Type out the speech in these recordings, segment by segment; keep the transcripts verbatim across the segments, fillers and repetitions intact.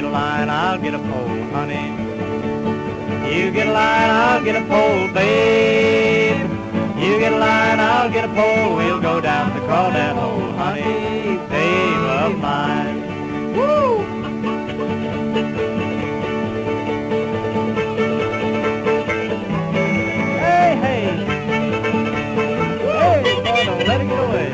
a line, I'll get a pole, honey. You get a line, I'll get a pole, babe. You get a line, I'll get a pole. We'll go down to CrawDad hole, honey, babe of mine. Woo! Hey, hey! Hey, boy, don't let it get away.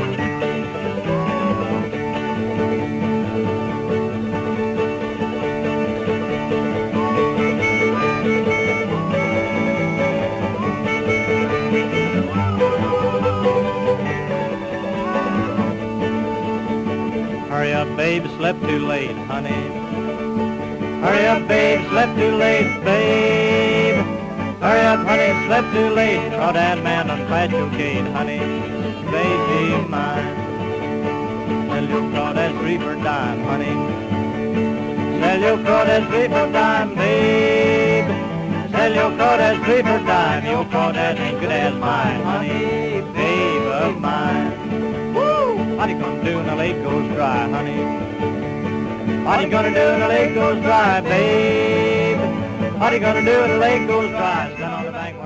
Hurry up, babe, slept too late, honey. Hurry up, babe, slept too late, babe. Hurry up, honey, slept too late. CrawDad man unpatch your gate, honey, baby of mine. Sell your CrawDad three for a dime, honey. Sell your CrawDad three for a dime, babe. Sell your CrawDad three for a dime. Your CrawDad ain't good as mine, honey, babe of mine. What you gonna do when the lake goes dry, honey? What you gonna do when the lake goes dry, babe? What you gonna do when the lake goes dry? Stand on the bank.